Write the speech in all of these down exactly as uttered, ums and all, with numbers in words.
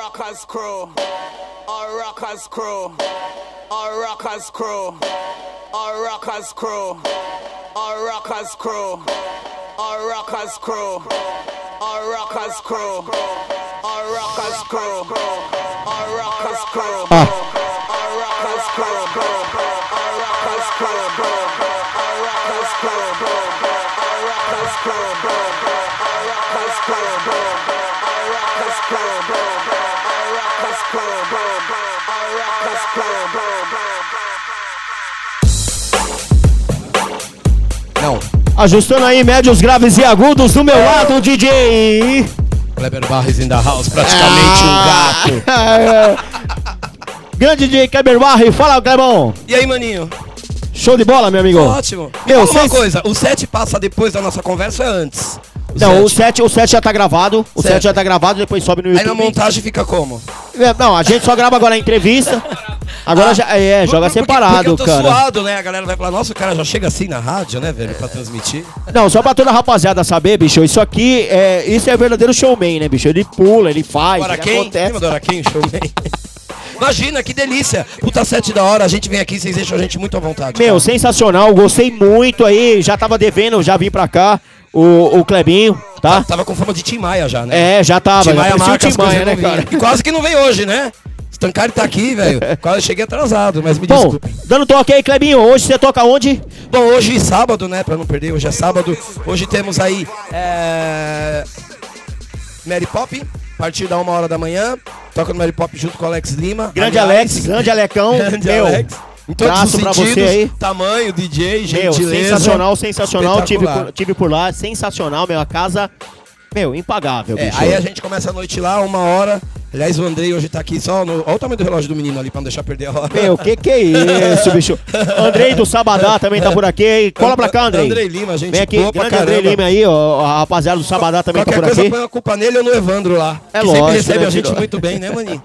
rockers crew, our rockers crew, our rockers crew, our rockers crew, our rockers crew, our rockers crew, our rockers crew, our rockers crew, our rockers crew, our rockers crew, our rockers crew, our rockers crew, our rockers Não. Ajustando aí médios, graves e agudos do meu lado, D J Kleber Barres in the house, praticamente ah. um gato. Grande D J Kleber Barres, fala, Clebão. E aí, maninho? Show de bola, meu amigo. Ótimo. Me Meu, fala uma cês... coisa, o set passa depois da nossa conversa ou é antes? O Não, set. o set, o set já tá gravado. O Certo. set já tá gravado, depois sobe no YouTube. Aí na montagem fica como? É, não, a gente só grava agora a entrevista. Agora Ah, já é, joga porque, separado, porque eu tô cara. suado, né? A galera vai falar, nossa, o cara já chega assim na rádio, né, velho, pra transmitir. Não, só pra toda a rapaziada saber, bicho, isso aqui é, isso é verdadeiro showman, né, bicho? Ele pula, ele faz, Agora ele quem? acontece. Lembra do Araquém, showman? Imagina, que delícia. Puta sete da hora, a gente vem aqui, vocês deixam a gente muito à vontade. Meu, cara. sensacional, gostei muito aí, já tava devendo, já vim pra cá, o, o Clebinho, tá? Tava com fama de Tim Maia já, né? É, já tava, Tim já Maia parecia o marca Tim as coisas Maia, né, não vinha. cara? E quase que não veio hoje, né? Stancari tá aqui, velho. Quase cheguei atrasado, mas me Bom, desculpe. dando toque aí, Clebinho, hoje você toca onde? Bom, hoje sábado, né, pra não perder, hoje é sábado. Hoje temos aí é... Mary Pop, a partir da uma hora da manhã. Toca no Mary Pop junto com o Alex Lima. Grande Aliás, Alex, grande Alecão, grande meu, Alex. Em todos abraço os pra sentidos, você aí. tamanho, D J, meu, gentileza. sensacional, sensacional, tive espetacular. por, tive por lá, sensacional, meu, a casa, meu, impagável, É, bicho. aí a gente começa a noite lá, uma hora. Aliás, o Andrei hoje tá aqui só no... Olha o tamanho do relógio do menino ali pra não deixar perder a hora. Meu, que que é isso, bicho? Andrei do Sabadá também tá por aqui. Cola pra cá, Andrei. Andrei Lima, gente Vem aqui, boa pra grande Andrei caramba. Lima aí, ó. A rapaziada do Sabadá também Qualquer tá por coisa aqui. põe a culpa nele ou no Evandro lá. É que lógico, sempre recebe né, a gente filho? muito bem, né, maninho?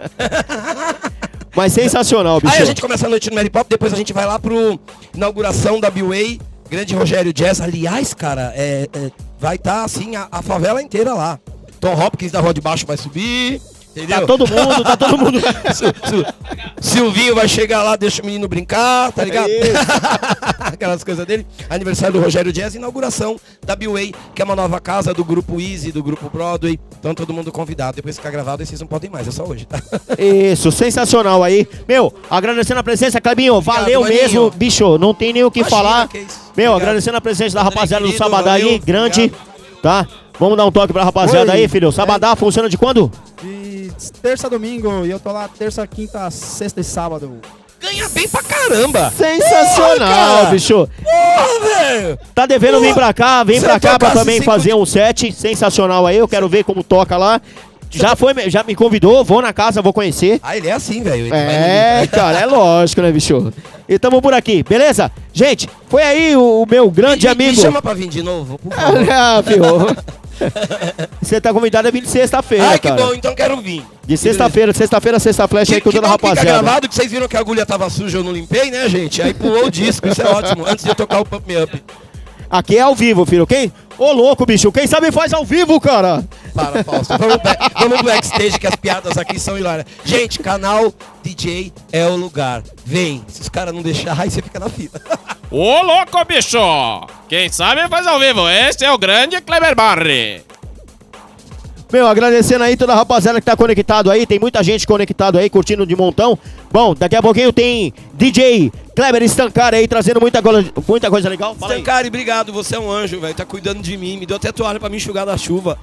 Mas sensacional, bicho. Aí a gente começa a noite no Mary Pop, depois a gente vai lá pro inauguração da B-Way, grande Rogério Jazz. Aliás, cara, é, é, vai estar tá, assim a, a favela inteira lá. Tom Hopkins da Rua de Baixo vai subir, entendeu? Tá todo mundo, tá todo mundo. Sil- Sil- Silvinho vai chegar lá, deixa o menino brincar, tá ligado? Isso. Aquelas coisas dele. Aniversário do Rogério Jazz, inauguração da B-Way, que é uma nova casa do grupo Easy, do grupo Broadway. Então todo mundo convidado. Depois ficar gravado, aí vocês não podem mais, é só hoje, tá? Isso, sensacional aí. Meu, agradecendo a presença, Clebinho, valeu maninho. mesmo, bicho, não tem nem o que Imagina, falar. que isso. Meu, Obrigado. agradecendo a presença da Andrei, rapaziada do querido, Sabadá aí, valeu, grande, obrigado. tá? Vamos dar um toque pra rapaziada Oi. aí, filho. Sabadá funciona de quando? De terça a domingo, e eu tô lá terça, quinta, sexta e sábado. Ganha bem pra caramba! Sensacional, Porra, cara. bicho. Porra, velho! Tá devendo vir pra cá, vem Se pra eu cá pra tocasse também cinco fazer um set sensacional aí. Eu quero ver como toca lá. Já foi, já me convidou, vou na casa, vou conhecer. Ah, ele é assim, velho. ele É, vai no- cara, é lógico, né, bicho? E tamo por aqui, beleza? Gente, foi aí o, o meu grande Me- me- amigo. Me chama pra vir de novo, por favor. Ah, filho. Você tá convidado a vir de sexta-feira, Ai, que cara. bom, então quero vir. De sexta-feira, sexta-feira, sexta flecha aí Que, com que toda a bom que fica rapaziada. gravado, que vocês viram que a agulha tava suja, eu não limpei, né, gente? Aí pulou o disco, isso é ótimo, antes de eu tocar o Pump Me Up. Aqui é ao vivo, filho. Quem? Ô, louco, bicho. Quem sabe faz ao vivo, cara. Para, Fausto. Vamos, back- vamos pro backstage, que as piadas aqui são hilárias. Gente, canal D J é o lugar. Vem. Se os caras não deixarem, aí você fica na fila. Ô, louco, bicho! Quem sabe faz ao vivo. Este é o grande Kleber Barre. Meu, agradecendo aí toda a rapaziada que tá conectado aí. Tem muita gente conectado aí, curtindo de montão. Bom, daqui a pouquinho tem D J Kleber Stancari aí, trazendo muita, coisa- muita coisa legal. Fala aí. Stancari, obrigado. Você é um anjo, velho. Tá cuidando de mim. Me deu até toalha pra me enxugar da chuva.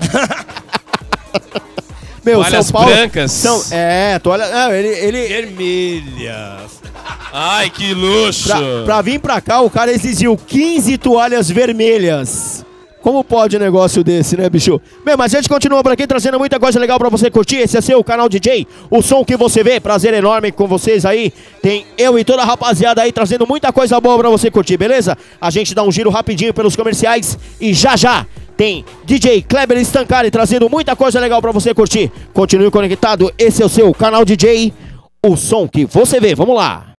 Meu, Toalhas São Paulo. brancas. São, é, toalha. Não, ele. ele Vermelhas. Ai, que luxo. pra, pra vir pra cá, o cara exigiu quinze toalhas vermelhas. Como pode um negócio desse, né, bicho? Bem, mas a gente continua por aqui trazendo muita coisa legal pra você curtir. Esse é seu canal D J, o som que você vê. Prazer enorme com vocês aí. Tem eu e toda a rapaziada aí trazendo muita coisa boa pra você curtir, beleza? A gente dá um giro rapidinho pelos comerciais e já já tem D J Kleber Stancari trazendo muita coisa legal pra você curtir. Continue conectado, esse é o seu canal D J, o som que você vê. Vamos lá.